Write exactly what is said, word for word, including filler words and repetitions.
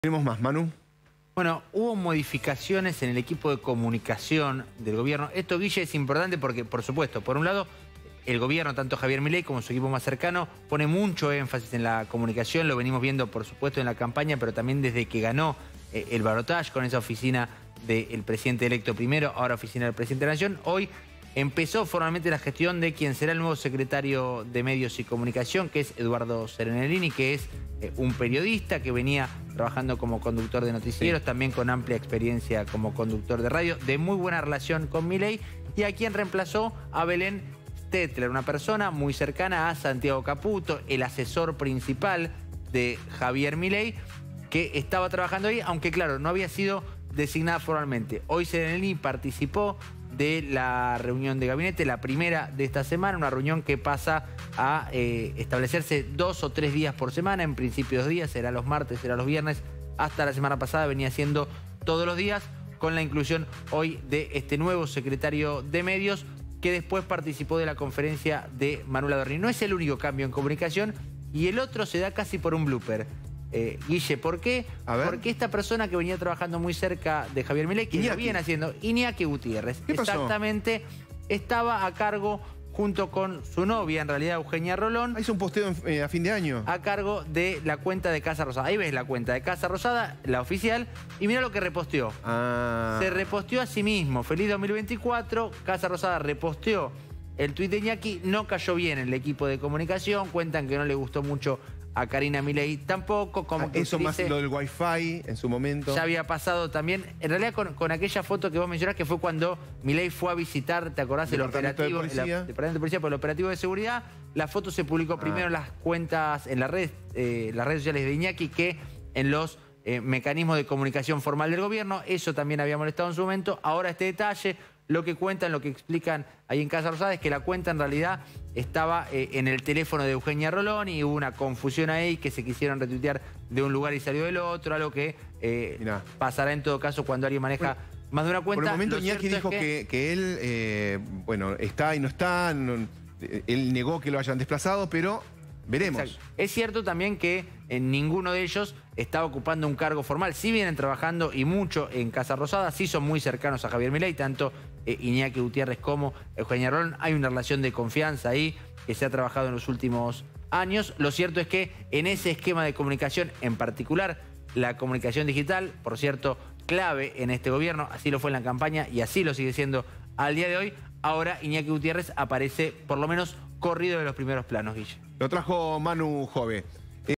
Tenemos más, Manu. Bueno, hubo modificaciones en el equipo de comunicación del gobierno. Esto, Guille, es importante porque, por supuesto, por un lado, el gobierno, tanto Javier Milei como su equipo más cercano, pone mucho énfasis en la comunicación. Lo venimos viendo, por supuesto, en la campaña, pero también desde que ganó eh, el balotaje con esa oficina del presidente electo primero, ahora oficina del presidente de la Nación. Hoy empezó formalmente la gestión de quien será el nuevo secretario de Medios y Comunicación, que es Eduardo Serenellini, que es eh, un periodista que venía trabajando como conductor de noticieros, sí, también con amplia experiencia como conductor de radio, de muy buena relación con Milei, y a quien reemplazó a Belén Stetler, una persona muy cercana a Santiago Caputo, el asesor principal de Javier Milei, que estaba trabajando ahí, aunque claro, no había sido designada formalmente. Hoy Serenellini participó de la reunión de gabinete, la primera de esta semana, una reunión que pasa a eh, establecerse dos o tres días por semana, en principio dos días, será los martes, será los viernes, hasta la semana pasada venía siendo todos los días, con la inclusión hoy de este nuevo secretario de Medios, que después participó de la conferencia de Manuel Adorni. No es el único cambio en comunicación, y el otro se da casi por un blooper. Eh, Guille, ¿por qué? Porque esta persona que venía trabajando muy cerca de Javier Milei, que lo viene haciendo, Iñaki Gutiérrez, ¿qué pasó? Exactamente, estaba a cargo, junto con su novia, en realidad Eugenia Rolón. Hizo un posteo en, eh, a fin de año. A cargo de la cuenta de Casa Rosada. Ahí ves la cuenta de Casa Rosada, la oficial, y mira lo que reposteó. Ah. Se reposteó a sí mismo. Feliz dos mil veinticuatro, Casa Rosada reposteó el tuit de Iñaki, no cayó bien en el equipo de comunicación, cuentan que no le gustó mucho a Karina Milei tampoco. Como ah, que eso utilice, más lo del wifi en su momento. Ya había pasado también, en realidad con, con aquella foto que vos mencionás, que fue cuando Milei fue a visitar, ¿te acordás? El operativo, de el, el departamento de policía por el operativo de seguridad. La foto se publicó primero en ah. las cuentas, en la red, eh, las redes sociales de Iñaki, que en los eh, mecanismos de comunicación formal del gobierno. Eso también había molestado en su momento. Ahora este detalle, lo que cuentan, lo que explican ahí en Casa Rosada, es que la cuenta en realidad estaba eh, en el teléfono de Eugenia Rolón y hubo una confusión ahí, que se quisieron retuitear de un lugar y salió del otro, algo que eh, pasará en todo caso cuando alguien maneja bueno, más de una cuenta. Por el momento Iñaki dijo es que... Que, que él, eh, bueno, está y no está, no, él negó que lo hayan desplazado, pero veremos. Exacto. Es cierto también que en ninguno de ellos estaba ocupando un cargo formal. Sí vienen trabajando y mucho en Casa Rosada, sí son muy cercanos a Javier Milei, tanto eh, Iñaki Gutiérrez como Eugenia Rolón. Hay una relación de confianza ahí que se ha trabajado en los últimos años. Lo cierto es que en ese esquema de comunicación, en particular la comunicación digital, por cierto, clave en este gobierno, así lo fue en la campaña y así lo sigue siendo al día de hoy, ahora Iñaki Gutiérrez aparece por lo menos corrido de los primeros planos, Guille. Lo trajo Manu Jove.